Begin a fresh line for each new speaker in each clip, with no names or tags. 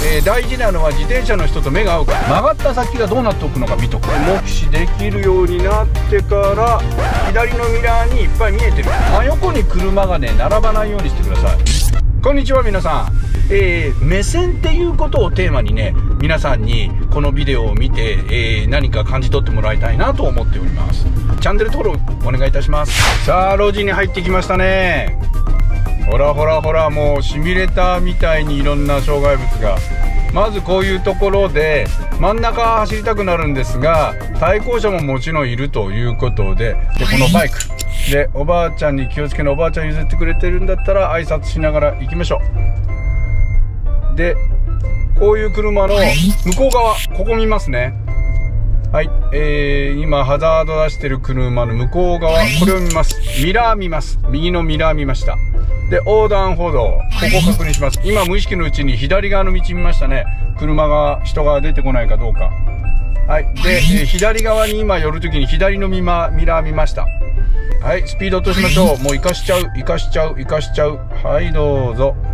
大事なのは自転車の人と目が合うか、曲がった先がどうなっておくのか見とく。目視できるようになってから左のミラーにいっぱい見えてる。真横に車がね並ばないようにしてください。こんにちは皆さん、目線っていうことをテーマにね、皆さんにこのビデオを見て、何か感じ取ってもらいたいなと思っております。チャンネル登録お願いいたします。さあ路地に入ってきましたね。ほらほらほら、もうシミュレーターみたいにいろんな障害物が。まずこういうところで真ん中走りたくなるんですが、対向車ももちろんいるということで、このバイクでおばあちゃんに気をつけの、おばあちゃん譲ってくれてるんだったら挨拶しながら行きましょう。でこういう車の向こう側、ここ見ますね。はい、今ハザード出してる車の向こう側、これを見ます。ミラー見ます。右のミラー見ました。で横断歩道、ここ確認します。今無意識のうちに左側の道見ましたね。車が、人が出てこないかどうか。はい、で、左側に今寄るときに左のミラー見ました。はい、スピード落としましょう。もう生かしちゃう。はい、どうぞ。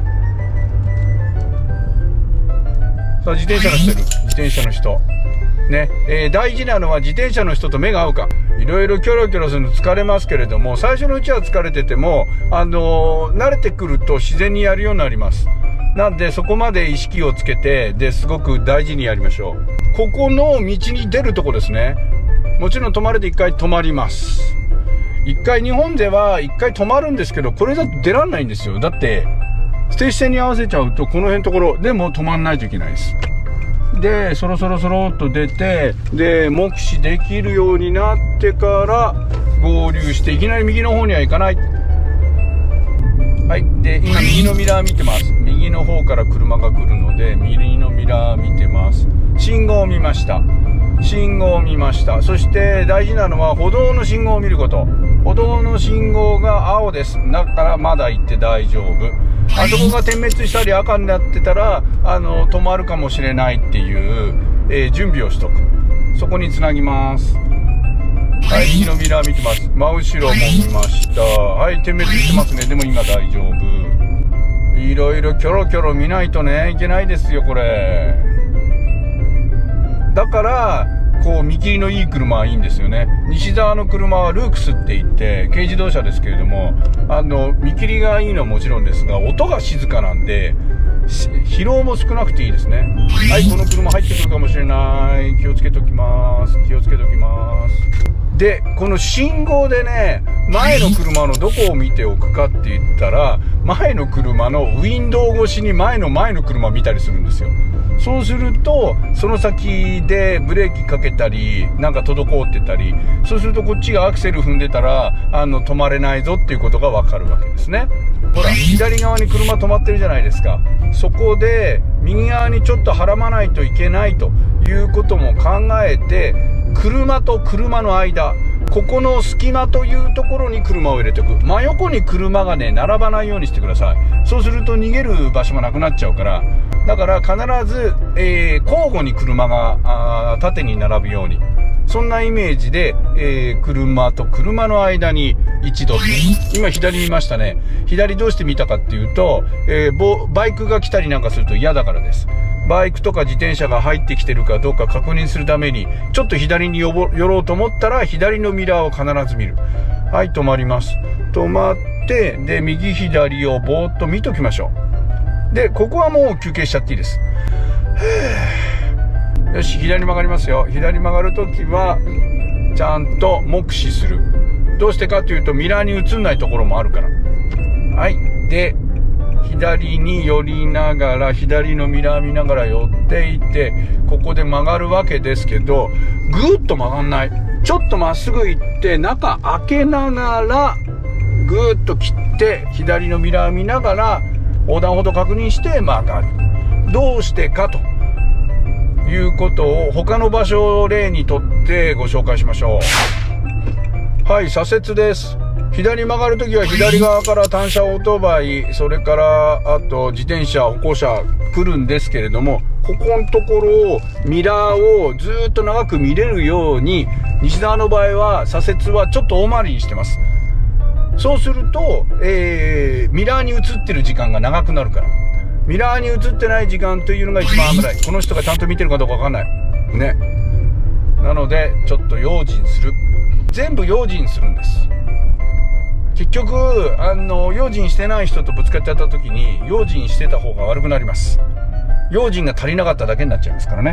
さあ自転車の人いる。自転車の人ね、大事なのは自転車の人と目が合うか。いろいろキョロキョロするの疲れますけれども、最初のうちは疲れてても慣れてくると自然にやるようになります。なんでそこまで意識をつけて、ですごく大事にやりましょう。ここの道に出るとこですね。もちろん止まれて一回止まります。一回、日本では一回止まるんですけど、これだと出らんないんですよ。だってステージ線に合わせちゃうとこの辺のところでも止まんないといけないです。でそろそろっと出て、で目視できるようになってから合流して、いきなり右の方には行かない。はい、で今右のミラー見てます。右の方から車が来るので右のミラー見てます。信号を見ました。そして大事なのは歩道の信号を見ること。歩道の信号が青です。だからまだ行って大丈夫。あそこが点滅したり赤になってたら止まるかもしれないっていう、準備をしとく。そこにつなぎます。はい、右のミラー見てます。真後ろも見ました。はい、点滅してますね。でも今大丈夫。いろいろキョロキョロ見ないとねいけないですよこれ。だからこう見切りのいい車はいいんですよね。西澤の車はルークスって言って軽自動車ですけれども、見切りがいいのはもちろんですが、音が静かなんで疲労も少なくていいですね。はい、この車入ってくるかもしれない。気をつけときます。でこの信号でね、前の車のどこを見ておくかって言ったら、前の車のウィンドウ越しに前の車を見たりするんですよ。そうするとその先でブレーキかけたりなんか滞ってたり、そうするとこっちがアクセル踏んでたら止まれないぞっていうことがわかるわけですね。ほら左側に車止まってるじゃないですか。そこで右側にちょっとはらまないといけないということも考えて、車と車の間、ここの隙間というところに車を入れておく。真横に車がね並ばないようにしてください。そうすると逃げる場所がなくなっちゃうから。だから必ず、交互に車が縦に並ぶように、そんなイメージで、車と車の間に一度、今左見ましたね。左どうして見たかっていうと、バイクが来たりなんかすると嫌だからです。バイクとか自転車が入ってきてるかどうか確認するためにちょっと左に寄ろうと思ったら左のミラーを必ず見る。はい、止まります。止まって、で右左をぼーっと見ときましょう。でここはもう休憩しちゃっていいです。よし、左曲がりますよ。左曲がるときはちゃんと目視する。どうしてかというとミラーに映んないところもあるから。はい、で左に寄りながら左のミラー見ながら寄っていって、ここで曲がるわけですけど、ぐーっと曲がんない。ちょっとまっすぐ行って中開けながらぐーっと切って左のミラー見ながら横断歩道確認して曲がる。どうしてかということを他の場所を例にとってご紹介しましょう。はい、左折です。左曲がるときは左側から単車オートバイ、それからあと自転車、歩行者来るんですけれども、ここのところをミラーをずっと長く見れるように、西澤の場合は左折はちょっと大回りにしてます。そうすると、ミラーに映ってる時間が長くなるから。 ミラーに映ってない時間というのが一番危ない。この人がちゃんと見てるかどうか分かんないね。なのでちょっと用心する。全部用心するんです。結局用心してない人とぶつかっちゃった時に用心してた方が悪くなります。用心が足りなかっただけになっちゃいますからね。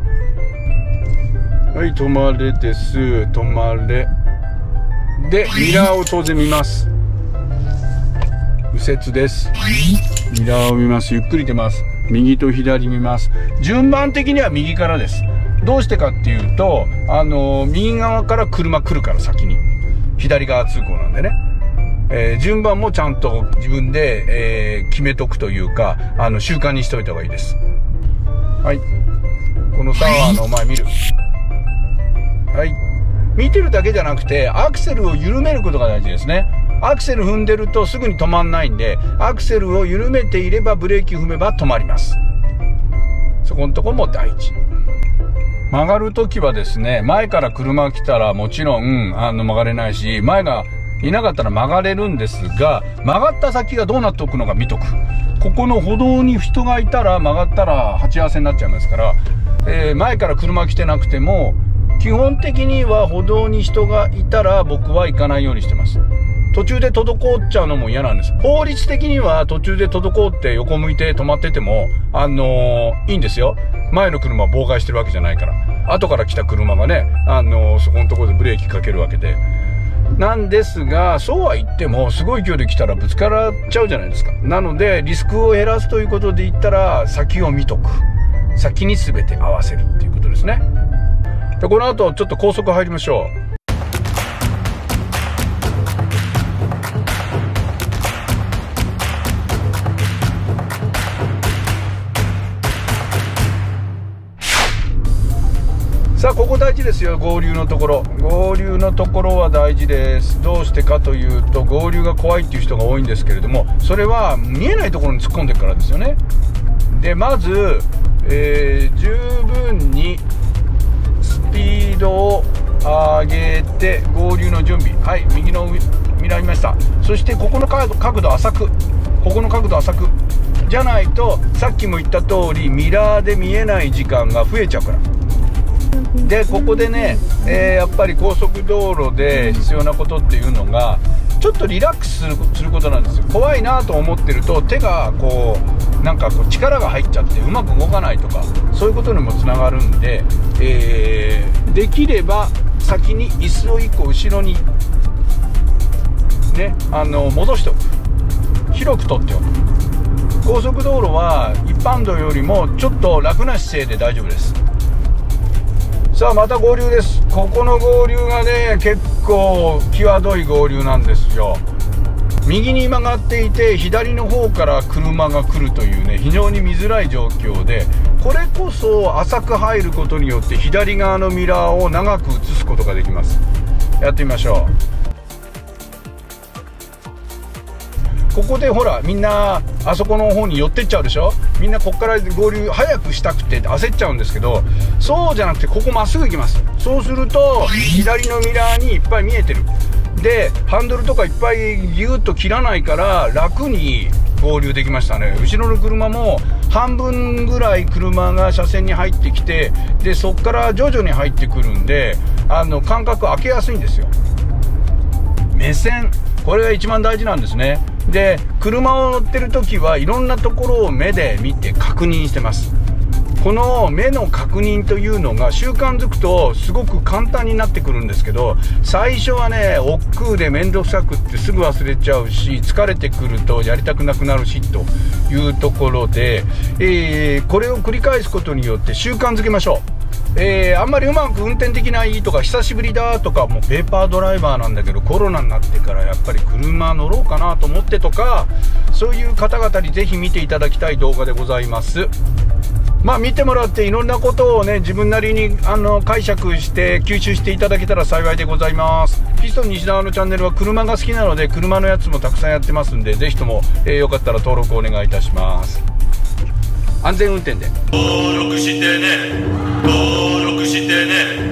はい、止まれです。止まれでミラーを当然見ます。右折です。ミラーを見ます。ゆっくり出ます。右と左見ます。順番的には右からです。どうしてかっていうと右側から車来るから先に左側通行なんでね、順番もちゃんと自分で、決めとくというか習慣にしといた方がいいです。はい、このサワーの前見る。はい、見てるだけじゃなくてアクセルを緩めることが大事ですね。アクセル踏んでるとすぐに止まんないんで、アクセルを緩めていればブレーキ踏めば止まります。そこのところも大事。曲がるときはですね、前から車が来たらもちろん曲がれないし、前がいなかったら曲がれるんですが、曲がった先がどうなっておくのか見とく。ここの歩道に人がいたら曲がったら鉢合わせになっちゃいますから、前から車来てなくても基本的には歩道に人がいたら僕は行かないようにしてます。途中で滞っちゃうのも嫌なんです。法律的には途中で滞って横向いて止まっててもいいんですよ。前の車を妨害してるわけじゃないから。後から来た車がねそこのところでブレーキかけるわけでなんですが、そうは言ってもすごい勢いで来たらぶつからっちゃうじゃないですか。なのでリスクを減らすということで言ったら先を見とく。先に全て合わせるっていうことですね。でこの後ちょっと高速入りましょう。さあここ大事ですよ。合流のところ。合流のところは大事です。どうしてかというと合流が怖いっていう人が多いんですけれども、それは見えないところに突っ込んでるからですよね。でまず、十分にスピードを上げて合流の準備。はい、右のミラー見ました。そしてここの角度浅く、ここの角度浅くじゃないとさっきも言った通りミラーで見えない時間が増えちゃうから。でここでね、やっぱり高速道路で必要なことっていうのがちょっとリラックスすることなんですよ。怖いなと思ってると手がこうなんかこう力が入っちゃってうまく動かないとかそういうことにもつながるんで、できれば先に椅子を1個後ろにね戻しておく。広く取っておく。高速道路は一般道よりもちょっと楽な姿勢で大丈夫です。さあまた合流です。ここの合流がね結構際どい合流なんですよ。右に曲がっていて左の方から車が来るというね非常に見づらい状況で、これこそ浅く入ることによって左側のミラーを長く映すことができます。やってみましょう。ここでほらみんなあそこの方に寄ってっちゃうでしょ。みんなここから合流早くしたくて焦っちゃうんですけど、そうじゃなくてここまっすぐ行きます。そうすると左のミラーにいっぱい見えてる。でハンドルとかいっぱいギュッと切らないから楽に合流できましたね。後ろの車も半分ぐらい車が車線に入ってきて、でそこから徐々に入ってくるんで間隔空けやすいんですよ。目線、これが一番大事なんですね。で車を乗ってる時はいろんなところを目で見て確認してます。この目の確認というのが習慣づくとすごく簡単になってくるんですけど、最初はね億劫で面倒くさくってすぐ忘れちゃうし、疲れてくるとやりたくなくなるしというところで、これを繰り返すことによって習慣づけましょう。あんまりうまく運転できないとか久しぶりだとか、もうペーパードライバーなんだけどコロナになってからやっぱり車乗ろうかなと思ってとか、そういう方々にぜひ見ていただきたい動画でございます。まあ見てもらっていろんなことをね自分なりに解釈して吸収していただけたら幸いでございます。ピストン西澤のチャンネルは車が好きなので車のやつもたくさんやってますんで、ぜひとも、よかったら登録お願いいたします。安全運転で
登録してね、登録してね。